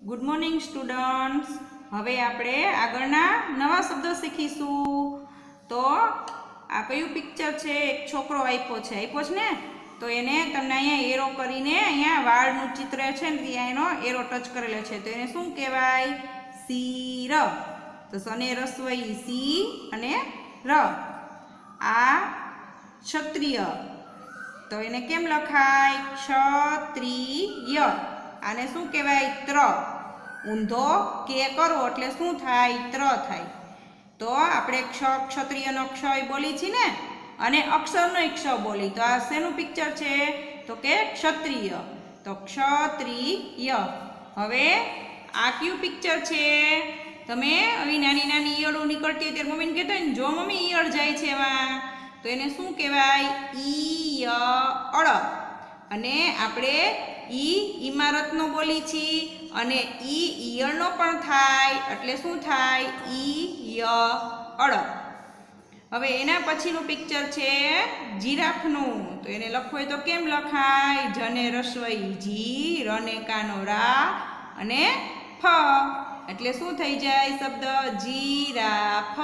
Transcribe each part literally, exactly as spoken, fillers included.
Good morning students. हवे आपणे आगळना नवा शब्दो शीखीशुं। तो आ कयुं पिक्चर छे? एक छोकरो आप्यो छे आप्यो छे ने तो एने तमने अहींया एरो करीने अहींया वाळनुं चित्र छे ने त्यां एनो एरो टच करेलो छे तो एने शुं कहेवाय? सीर। तो सने रस्वई सी अने र। आ क्षत्रिय तो एने केम लखाय? क्षत्रिय। आने शुं कहेवाय? त्र। ऊंधो के करो एटले शुं थाय? त्र थाय। तो आपणे क्ष क्षत्रियनो क्ष बोली छी ने अने अक्षरनो क्ष बोली तो आ शेनुं पिक्चर छे? तो के क्षत्रिय। तो क्षत्रिय। हवे आ क्यू पिक्चर छे? तमे अवी नानी नानी ईयळो निकळती त्यारे मम्मीने कहेता ने जो मम्मी ईयळ जाय छे एवा तो एने शुं कहेवाय? ईयळ। अने आपणे ई इमारतनो बोली छी अने ई ईयळनो पण थाय એટલે શું થાય? ઈયળ। હવે એના પછીનું પિક્ચર છે જીરાફનું તો એને લખવું હોય તો કેમ લખાય? જને રસ્વઈ જી રને કાનો રા અને ફ એટલે શું થઈ જાય શબ્દ? જીરાફ।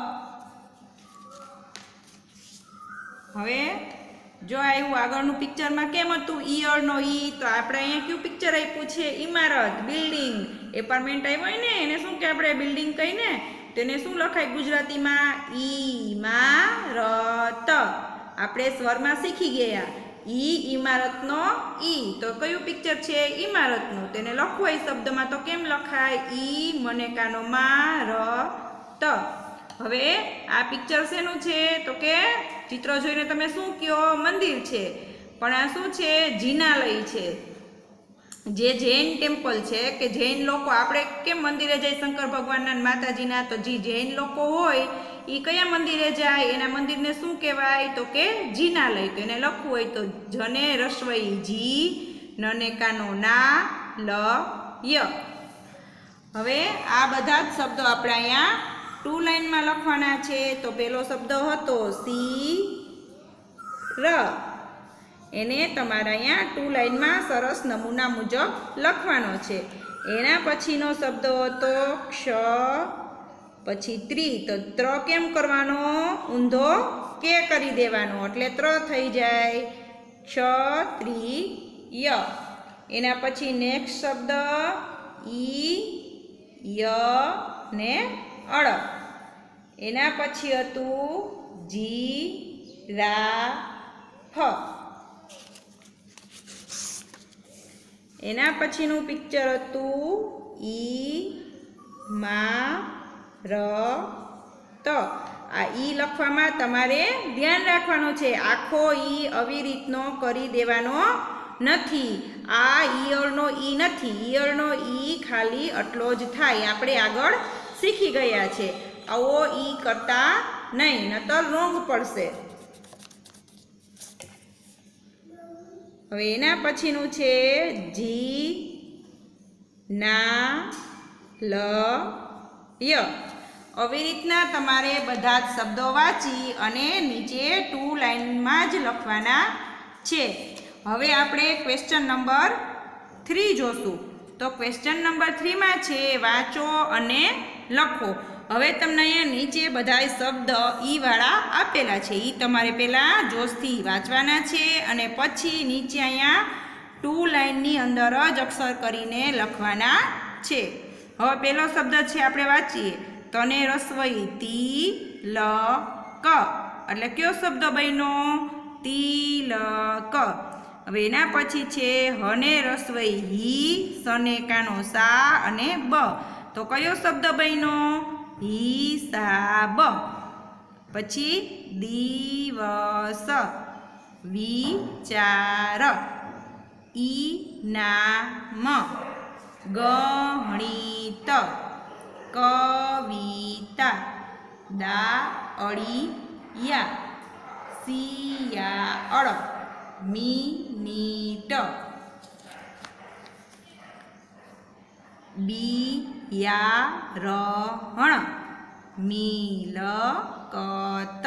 હવે जो आव्युं आगळनुं पिक्चर में केम हतुं? ईयळनो ई तो आपणे अहींया क्यू पिक्चर आप्युं छे? इमारत बिल्डिंग एपार्टमेंट आव्यो होय ने एने शुं के आपणे बिल्डिंग कही ने तेने शुं लखाय गुजराती में? ईमारत। आपणे स्वरमां शीखी गया ई इमारतनो ई तो कयुं पिक्चर छे? इमारतनुं तेने लखવું હોય शब्दमां तो केम लखाय? ई मनेकानो मारत। હવે આ પિક્ચર શેનું છે? તો કે ચિત્ર જોઈને તમે શું કહો? મંદિર છે પણ આ શું છે? જીનાલય છે જે જૈન ટેમ્પલ છે કે જૈન લોકો આપણે કેમ મંદિરે જાય શંકર ભગવાનના માતાજીના તો જે જૈન લોકો હોય એ કયા મંદિરે જાય એના મંદિરને શું કહેવાય? તો કે જીનાલય। તો એને લખવું હોય તો જને રસ્વઈ જી નને કાનો ના લ ય। હવે આ બધા જ શબ્દો આપણે અહીંયા टू लाइन में लखवाना छे तो पहलो शब्द हतो सी र एने तमारा अहींया टू लाइन में सरस नमूना मुजब लखवानो छे। एना पछीनो शब्द हतो क्ष पछी त्रि तो त्र केम करवानो? ऊंधो के करी देवानो एटले त्र थई जाय क्षत्रिय। एना पछी नेक्स्ट शब्द ई य ने अळ एना पछी हतुं जी रा फ। एना पछीनुं पिक्चर हतुं ई मा र त। आ ई लखवामां तमारे ध्यान राखवानुं छे आखो ई अवी रीतनो करी देवानो नथी। आ ईयळनो ई नथी ईयळनो ई खाली आटलो ज थाय। आपणे आगळ शीखी गया छे आवो ई करता नहीं नतर रोंग पड़शे। हवे एना पछीनुं छे जी ना ल य। આવી રીતના તમારે બધા જ શબ્દો વાંચી અને નીચે ટુ લાઇનમાં જ લખવાના છે। હવે આપણે ક્વેશ્ચન નંબર થ્રી જોશું તો ક્વેશ્ચન નંબર થ્રી માં છે વાંચો અને લખો। હવે તમને અહીંયા નીચે બધાય શબ્દ ઈ વાળા આપેલા છે ઈ તમારે પહેલા જોશથી વાંચવાના છે અને પછી નીચે અહીંયા ટુ લાઇનની અંદર જ અક્ષર કરીને લખવાના છે। હવે પહેલો શબ્દ છે આપણે વાંચીએ તને રસ્વઈ તી ल ક એટલે કયો શબ્દ બન્યો? તિલક। હવે એના પછી છે હને રસ્વઈ હી સને કાનો સા અને બ તો કયો શબ્દ બન્યો? હિસાબ। પછી દિવસ વિચાર ઇનામ ગણિત કવિતા દાળિયા શિયાળ મિનિટ બિયારણ મિલકત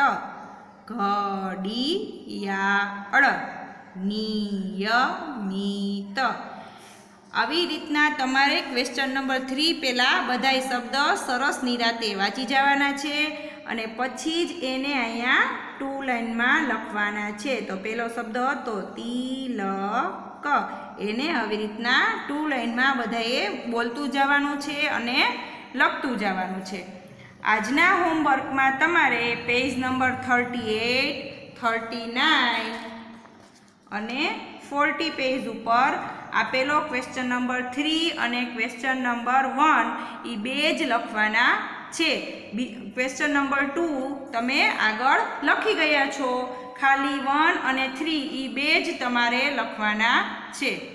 ઘડિયાળ નિયમિત। આવી રીતના તમારે ક્વેશ્ચન નંબર થ્રી પહેલાં બધાય શબ્દ સરસ નિરાતે વાંચી જવાના છે અને પછી જ એને અહીંયા ટુ લાઇનમાં લખવાના છે. તો પહેલો શબ્દ હતો તિલક, એને આવી રીતના ટુ લાઇનમાં બધાએ બોલતું જવાનું છે અને લખતું જવાનું છે. આજના હોમવર્કમાં તમારે page number thirty eight, thirty nine અને ફોર્ટી પેજ ઉપર આપેલો ક્વેશ્ચન નંબર થ્રી અને ક્વેશ્ચન નંબર વન એ બે જ લખવાના છે. ક્વેશ્ચન નંબર ટુ તમે આગળ લખી ગયા છો, ખાલી વન અને થ્રી એ બે જ તમારે લખવાના છે.